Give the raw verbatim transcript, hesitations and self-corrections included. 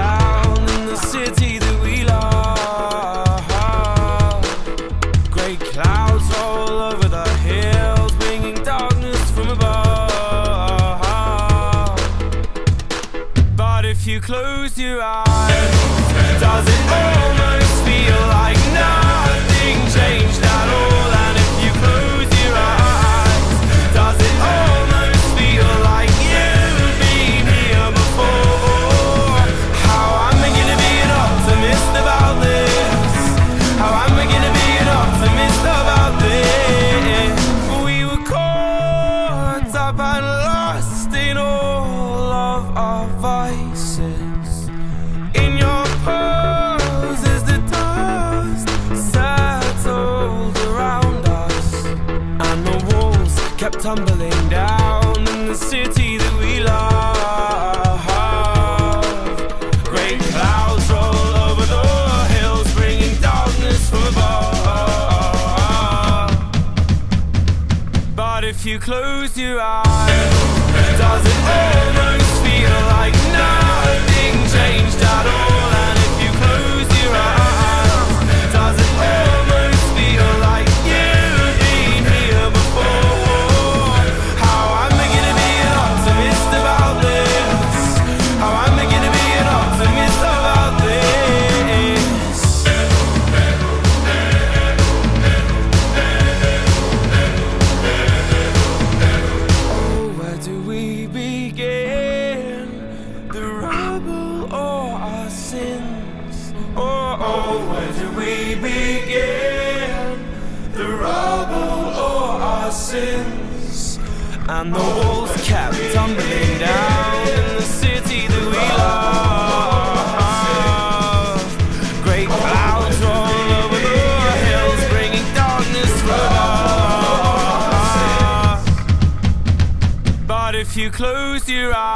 down in the city that we love. Great clouds roll over the hills, bringing darkness from above. But if you close your eyes, does it almost feel like nothing changed at all? And if you close your eyes, does it almost feel like you've been here before? How am I gonna be an optimist about this? How am I gonna be an optimist about this? We were caught up and lost in all of our vices. In your pose as the dust settled around us, and the walls kept tumbling down in the city that we love. Great clouds roll over the hills, bringing darkness from above. But if you close your eyes, does it almost feel like nothing changed at all? And if you close your eyes, does it almost feel like you've been here before? How am I gonna be an optimist about this? How am I gonna be an optimist about this? Oh, where do we begin? The rubble or our sins? Oh, oh, where do we begin? The rubble or our sins? And the walls kept tumbling down in the city that we love. Great clouds roll over the hills, bringing darkness from above. But if you close your eyes,